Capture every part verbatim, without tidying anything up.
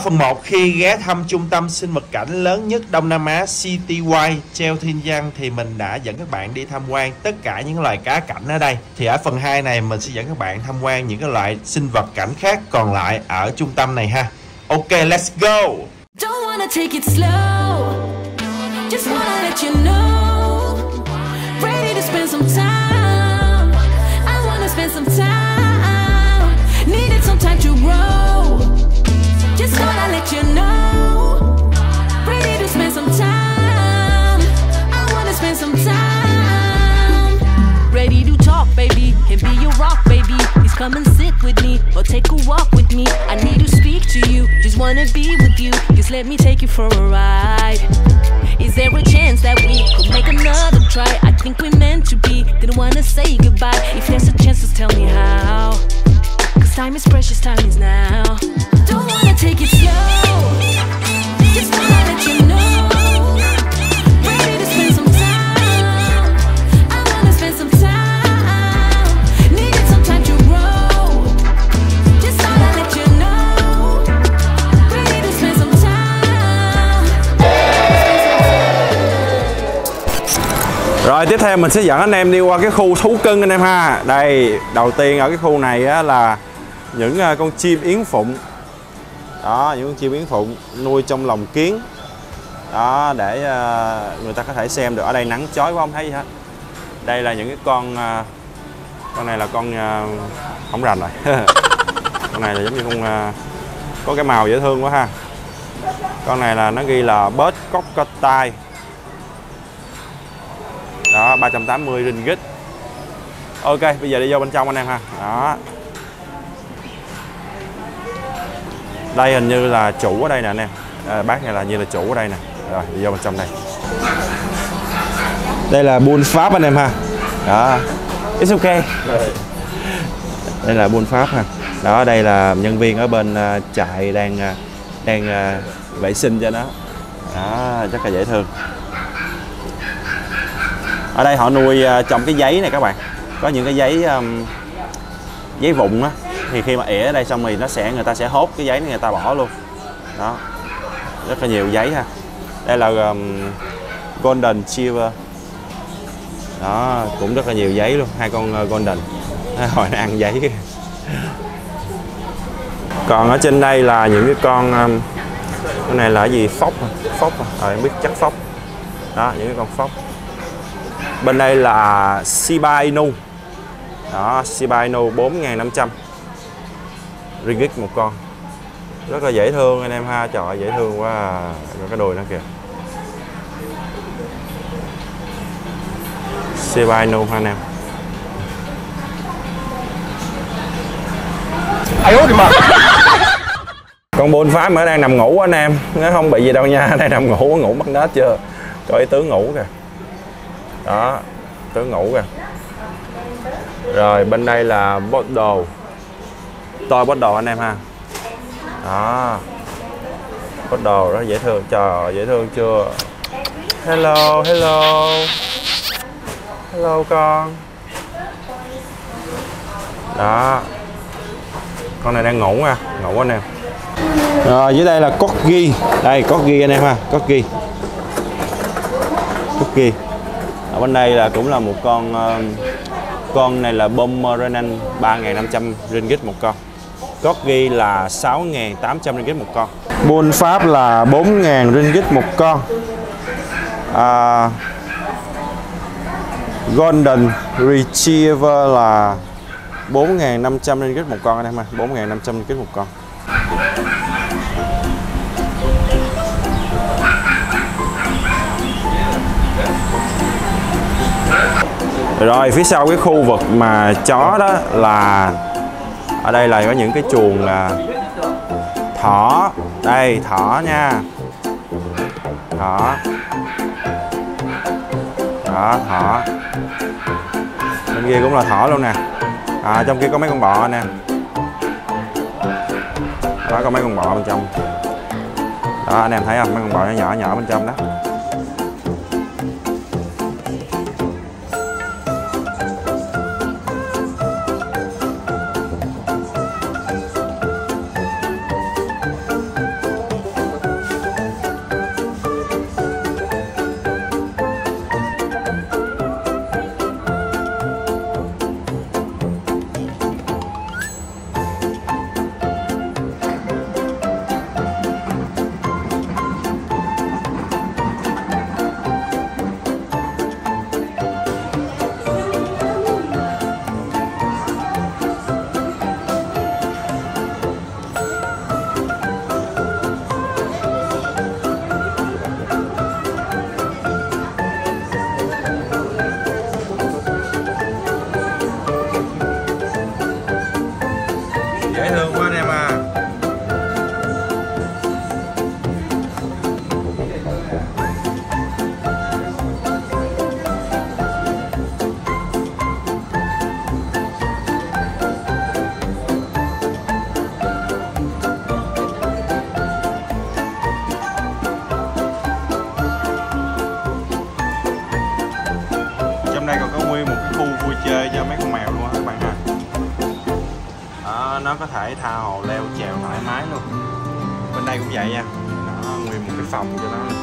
Phần một, khi ghé thăm trung tâm sinh vật cảnh lớn nhất Đông Nam Á Citywide Treo Thiên Giang thì mình đã dẫn các bạn đi tham quan tất cả những loài cá cảnh ở đây. Thì ở phần hai này mình sẽ dẫn các bạn tham quan những cái loại sinh vật cảnh khác còn lại ở trung tâm này ha. Ok, let's go. Don't wanna take it slow. Just wanna let you know. Ready to spend some time. I wanna spend some time. Needed some time to grow. Just wanna let you know. Ready to spend some time. I wanna spend some time. Ready to talk, baby. Can be your rock, baby. Please come and sit with me or take a walk with me. I need to speak to you. Just wanna be with you. Just let me take you for a ride. Is there a chance that we could make another try? I think we're meant to be. Didn't wanna say goodbye. If there's a chance, just tell me how. Cause time is precious, time is now. Don't wanna take it slow. Just wanna let you know. Ready to spend some time. I wanna spend some time. Needed some time to grow. Just wanna let you know. Ready to spend some time. Rồi tiếp theo mình sẽ dẫn anh em đi qua cái khu thú cưng anh em ha. Đây, đầu tiên ở cái khu này á, là những con chim yến phụng. Đó, những con chim yến phụng nuôi trong lồng kiến. Đó, để uh, người ta có thể xem được. Ở đây nắng chói quá không thấy gì hết. Đây là những cái con uh, con này là con uh, không rành rồi. Con này là giống như con uh, có cái màu dễ thương quá ha. Con này là nó ghi là bớt cockatiel. Đó, ba trăm tám mươi ringgit. Ok, bây giờ đi vô bên trong anh em ha. Đó. Đây hình như là chủ ở đây nè anh em. À, bác này là như là chủ ở đây nè. Rồi, đi vô bên trong đây. Đây là bull Pháp anh em ha. Đó. It's ok. Đây là bull Pháp ha. Đó, đây là nhân viên ở bên uh, trại đang uh, đang uh, vệ sinh cho nó. Đó, rất là dễ thương. Ở đây họ nuôi uh, trong cái giấy này các bạn. Có những cái giấy um, giấy vụn á, thì khi mà ỉa ở đây xong thì nó sẽ người ta sẽ hốt cái giấy này người ta bỏ luôn. Đó, rất là nhiều giấy ha. Đây là um, golden retriever. Đó, cũng rất là nhiều giấy luôn, hai con uh, golden. Hồi nó ăn giấy. Còn ở trên đây là những cái con um, cái này là cái gì, phốc phốc rồi không biết, chắc phốc. Đó, những cái con phốc. Bên đây là Shiba Inu. Đó, Shiba Inu bốn nghìn năm trăm ringgit một con. Rất là dễ thương anh em ha. Trời ơi, dễ thương quá à. Cái đùi nó kìa. Shiba Inu ha anh em. Ai ơi mà. Con bull Pháp mới đang nằm ngủ anh em. Nó không bị gì đâu nha. Đang nằm ngủ, ngủ mất nết chưa. Coi cái tướng ngủ kìa. Đó, tướng ngủ kìa. Rồi bên đây là Bordeaux. Tôi Bordeaux anh em ha. Đó, Bordeaux rất dễ thương. Trời ơi, dễ thương chưa. Hello, hello. Hello con. Đó, con này đang ngủ nha, ngủ anh em. Rồi dưới đây là Corgi. Đây Corgi anh em ha, Corgi. Corgi. Ở bên đây là cũng là một con uh, con này là Pomeranian ba nghìn năm trăm ringgit một con. Corgi là sáu nghìn tám trăm ringgit một con. Bull Pháp là bốn nghìn ringgit một con. À, Golden Retriever là bốn nghìn năm trăm ringgit một con anh em ơi, bốn nghìn năm trăm ringgit một con. Rồi phía sau cái khu vực mà chó đó là ở đây là có những cái chuồng là thỏ. Đây thỏ nha. Thỏ. Đó, thỏ. Bên kia cũng là thỏ luôn nè. À, trong kia có mấy con bọ nè. Đó, có mấy con bọ bên trong. Đó, anh em thấy không? Mấy con bọ nhỏ nhỏ nhỏ bên trong đó. chơi cho mấy con mèo luôn á các bạn ha. Đó, nó có thể tha hồ leo trèo thoải mái luôn. Bên đây cũng vậy nha. Đó, nguyên một cái phòng cho nó.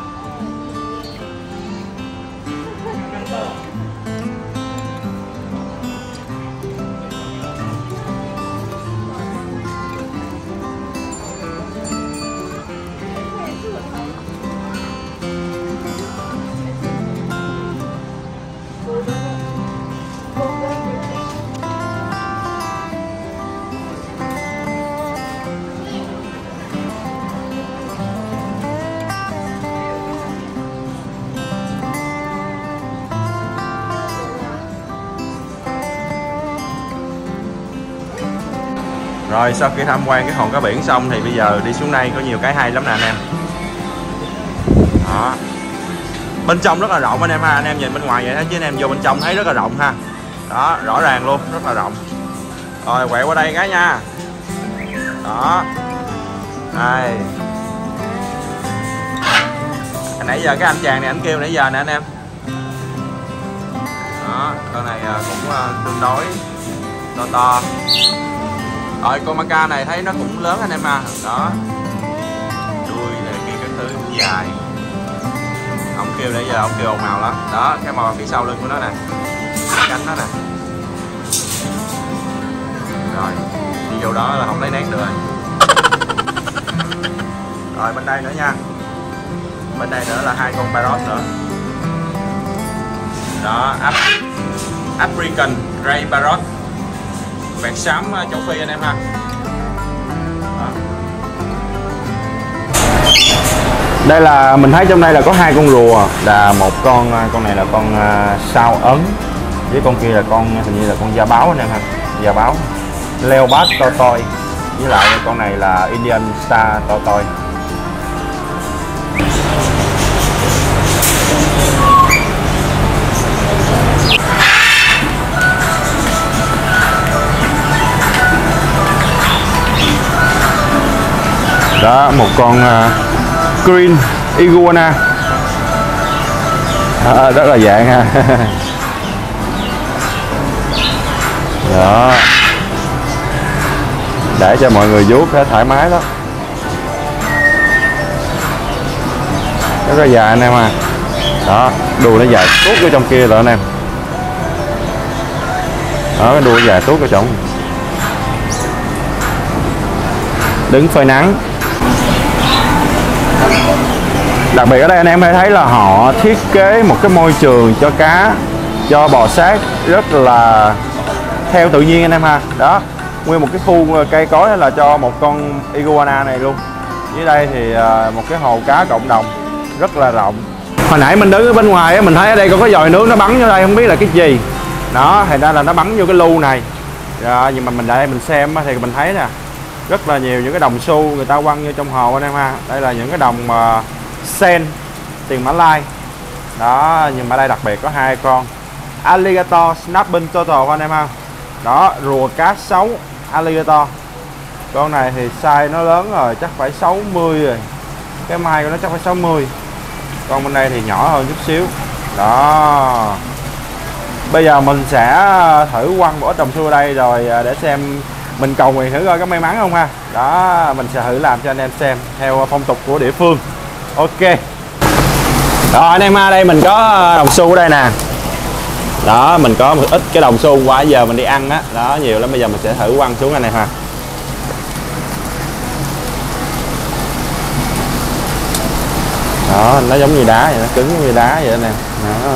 Rồi sau khi tham quan cái hòn cá biển xong thì bây giờ đi xuống đây có nhiều cái hay lắm nè anh em. Đó. Bên trong rất là rộng anh em ha, anh em nhìn bên ngoài vậy đó chứ anh em vô bên trong thấy rất là rộng ha. Đó, rõ ràng luôn, rất là rộng. Rồi quẹo qua đây cái nha. Đó. Đây. Nãy giờ cái anh chàng này anh kêu nãy giờ nè anh em. Đó, con này cũng tương đối to to. Rồi con maca này thấy nó cũng lớn anh em à. Đó. Đuôi này kia cái thứ cũng dài. Ông kêu nãy giờ ông kêu ồn màu lắm. Đó, cái màu phía sau lưng của nó nè. Cánh nó nè. Rồi, đi vô đó là không lấy nét được rồi. Rồi bên đây nữa nha. Bên đây nữa là hai con parrot nữa. Đó, African Grey Parrot, vẹt xám châu Phi anh em ha. Đó. Đây là mình thấy trong đây là có hai con rùa, là một con con này là con sao ấn, với con kia là con hình như là con da báo anh em ha, da báo. Leopard tortoise, với lại con này là Indian Star tortoise. Đó, một con uh, green iguana, à, rất là dạng ha. Đó, để cho mọi người vuốt thế thoải mái đó, rất là dài anh em à. Đó, đuôi nó dài tuốt vô trong kia rồi anh em. Đó, cái đuôi dài tuốt vô trong, đứng phơi nắng. Đặc biệt ở đây anh em hay thấy là họ thiết kế một cái môi trường cho cá, cho bò sát rất là theo tự nhiên anh em ha. Đó, nguyên một cái khu cây cối là cho một con iguana này luôn. Dưới đây thì một cái hồ cá cộng đồng rất là rộng. Hồi nãy mình đứng ở bên ngoài mình thấy ở đây có cái dòi nước nó bắn vô đây, không biết là cái gì. Đó, thành ra là nó bắn vô cái lu này. Rồi, nhưng mà mình đây mình xem thì mình thấy nè, rất là nhiều những cái đồng xu người ta quăng vô trong hồ anh em ha. Đây là những cái đồng uh, sen, tiền Mã Lai. Đó, nhưng mà đây đặc biệt có hai con alligator snapping turtle anh em ha. Đó, rùa cá sấu alligator. Con này thì size nó lớn rồi, chắc phải sáu mươi rồi. Cái mai của nó chắc phải sáu mươi. Con bên đây thì nhỏ hơn chút xíu. Đó. Bây giờ mình sẽ thử quăng một ít đồng xu ở đây rồi để xem, mình cầu nguyện thử coi có may mắn không ha. Đó, mình sẽ thử làm cho anh em xem theo phong tục của địa phương. Ok. Rồi anh em ha, đây mình có đồng xu ở đây nè. Đó, mình có một ít cái đồng xu qua giờ mình đi ăn á. Đó, nhiều lắm, bây giờ mình sẽ thử quăng xuống anh em ha. Đó, nó giống như đá vậy, nó cứng giống như đá vậy nè. Đó.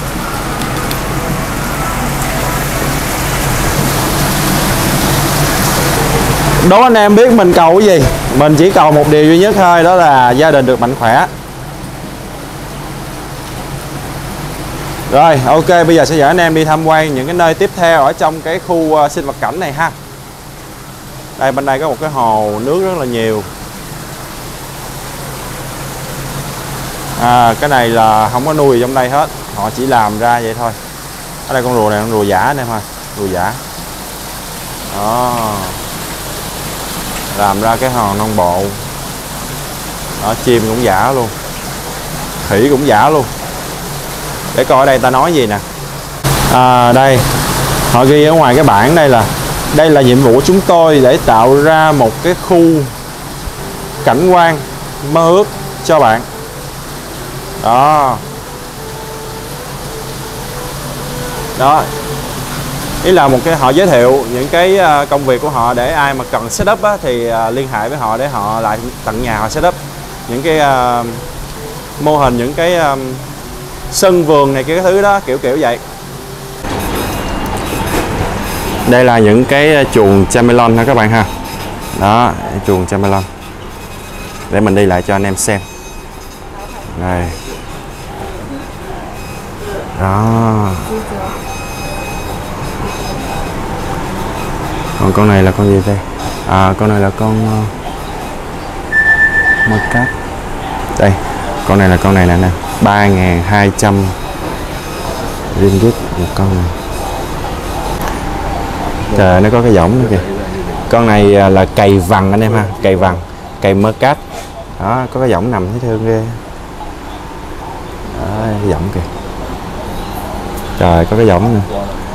Đố anh em biết mình cầu cái gì? Mình chỉ cầu một điều duy nhất thôi, đó là gia đình được mạnh khỏe. Rồi, ok, bây giờ sẽ dẫn anh em đi tham quan những cái nơi tiếp theo ở trong cái khu uh, sinh vật cảnh này ha. Đây, bên đây có một cái hồ nước rất là nhiều. À, cái này là không có nuôi trong đây hết, họ chỉ làm ra vậy thôi. Ở đây con rùa này, con rùa giả này thôi, rùa giả. Đó, làm ra cái hòn non bộ. Đó, chim cũng giả luôn, khỉ cũng giả luôn. Để coi ở đây ta nói gì nè. À, đây họ ghi ở ngoài cái bảng đây là đây là nhiệm vụ của chúng tôi để tạo ra một cái khu cảnh quan mơ ước cho bạn. Đó. Đó. Ý là một cái họ giới thiệu những cái công việc của họ để ai mà cần setup á, thì liên hệ với họ để họ lại tận nhà họ setup những cái uh, mô hình, những cái uh, sân vườn này kia cái thứ đó, kiểu kiểu vậy. Đây là những cái chuồng Chamelon ha các bạn ha. Đó, chuồng Chamelon. Để mình đi lại cho anh em xem. Đây. Đó. Còn con này là con gì đây? À, con này là con mơ cát. Đây, con này là con này nè nè, ba nghìn hai trăm ringgit một con này. Trời, nó có cái võng nữa kìa. Con này là cầy vằn anh em ha, cầy vằn, cầy mơ cát. Đó, có cái võng nằm thấy thương ghê. Đó, cái võng kìa. Trời, có cái võng nữa.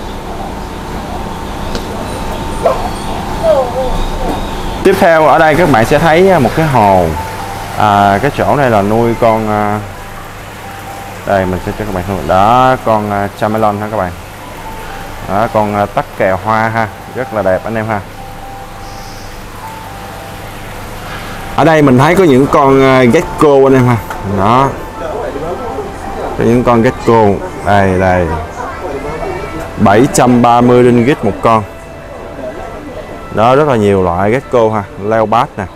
Tiếp theo ở đây các bạn sẽ thấy một cái hồ. À, cái chỗ này là nuôi con uh, đây mình sẽ cho các bạn thấy. Đó, con uh, Chamelon ha các bạn. Đó, con uh, tắc kè hoa ha, rất là đẹp anh em ha. Ở đây mình thấy có những con uh, gecko anh em ha. Đó, có những con gecko đây đây, bảy trăm ba mươi ringgit một con. Đó, rất là nhiều loại gecko ha, leopard nè.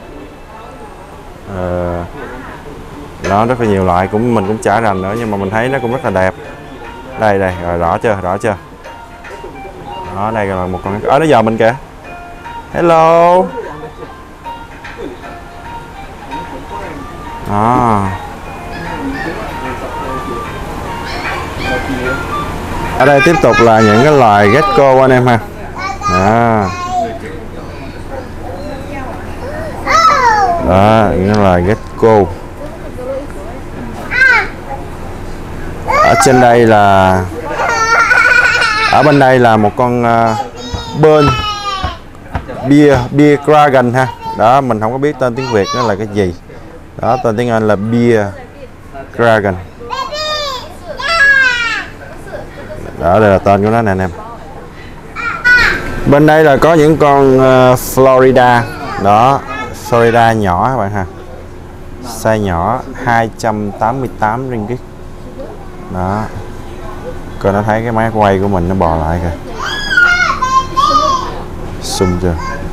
Ờ, đó, rất là nhiều loại, cũng mình cũng chả rành nữa nhưng mà mình thấy nó cũng rất là đẹp. Đây đây, rồi rõ chưa, rõ chưa. Đó, đây là một con ở đó giờ mình kìa. Hello. Đó. Ở đây tiếp tục là những cái loài gecko anh em ha. Đó. Đó, những loài gecko. Ở trên đây là ở bên đây là một con uh, bên beer beer dragon ha. Đó, mình không có biết tên tiếng Việt nó là cái gì. Đó, tên tiếng Anh là beer dragon. Đó, đây là tên của nó nè anh em. Bên đây là có những con uh, Florida. Đó, Florida nhỏ các bạn ha. Size nhỏ, hai trăm tám mươi tám ringgit. Đó. Coi nó thấy cái máy quay của mình nó bò lại kìa. Sung chưa?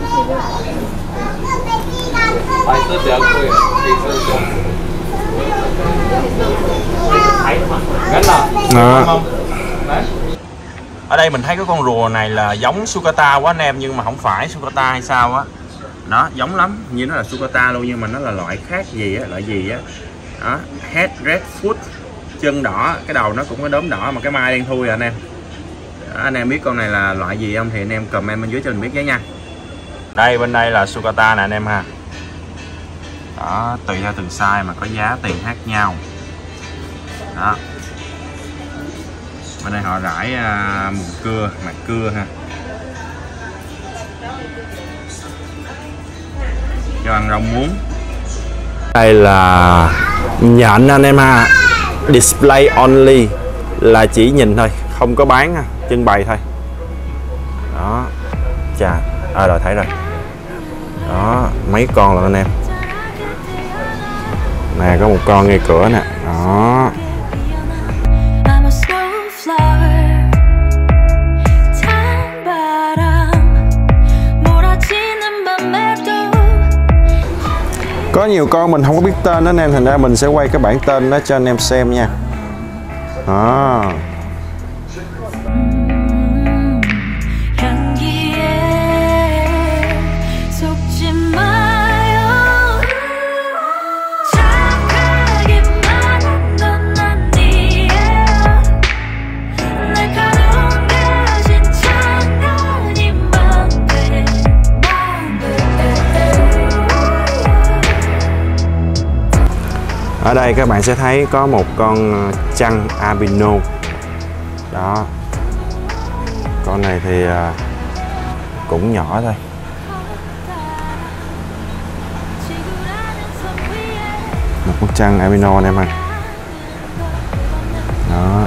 Đó. Ở đây mình thấy cái con rùa này là giống Sukata quá anh em, nhưng mà không phải Sukata hay sao á. Đó, giống lắm, như nó là Sukata luôn nhưng mà nó là loại khác gì á, loại gì á. Đó, head red foot, chân đỏ, cái đầu nó cũng có đốm đỏ mà cái mai đen thui à anh em. Đó, anh em biết con này là loại gì không thì anh em comment bên dưới cho mình biết với nha. Đây, bên đây là Sukata nè anh em ha. Đó, tùy theo từng size mà có giá tiền khác nhau. Đó. Bên đây họ rải uh, mùn cưa, mặt cưa ha. Cho ăn rau muống. Đây là nhện anh em ha. Display only là chỉ nhìn thôi, không có bán ha, trưng bày thôi. Đó. Chà, à rồi thấy rồi. Đó, mấy con rồi anh em. Nè, có một con ngay cửa nè. Đó. Có nhiều con mình không có biết tên đó anh em, thành ra mình sẽ quay cái bảng tên đó cho anh em xem nha. Đó. Ở đây các bạn sẽ thấy có một con chăn albino. Đó. Con này thì à, cũng nhỏ thôi. Một con trăng albino anh em ơi. Đó.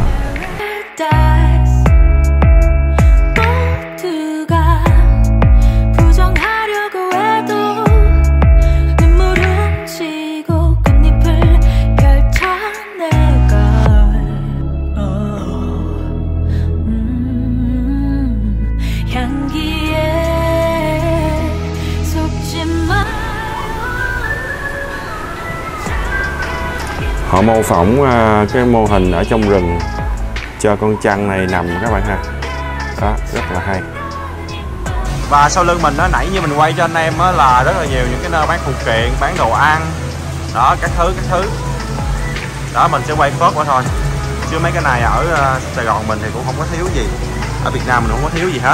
Họ mô phỏng uh, cái mô hình ở trong rừng cho con trăng này nằm các bạn ha. Đó, rất là hay. Và sau lưng mình đó, nãy như mình quay cho anh em đó, là rất là nhiều những cái nơi bán phụ kiện, bán đồ ăn. Đó, các thứ, các thứ. Đó, mình sẽ quay phớt qua thôi. Chứ mấy cái này ở uh, Sài Gòn mình thì cũng không có thiếu gì. Ở Việt Nam mình không có thiếu gì hết.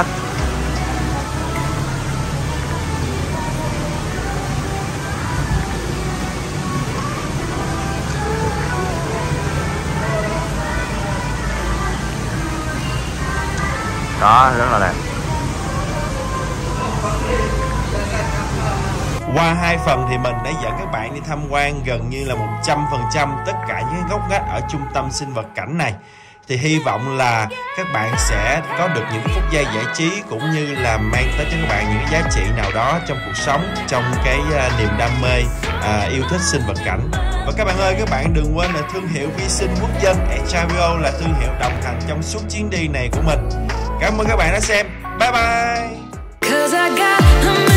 Đó, rất là đẹp. Qua hai phần thì mình đã dẫn các bạn đi tham quan gần như là một trăm phần trăm tất cả những góc ngách ở trung tâm sinh vật cảnh này. Thì hy vọng là các bạn sẽ có được những phút giây giải trí cũng như là mang tới cho các bạn những giá trị nào đó trong cuộc sống, trong cái uh, niềm đam mê uh, yêu thích sinh vật cảnh. Và các bạn ơi, các bạn đừng quên là thương hiệu vi sinh quốc dân hát vê o là thương hiệu đồng hành trong suốt chuyến đi này của mình. Cảm ơn các bạn đã xem. Bye bye.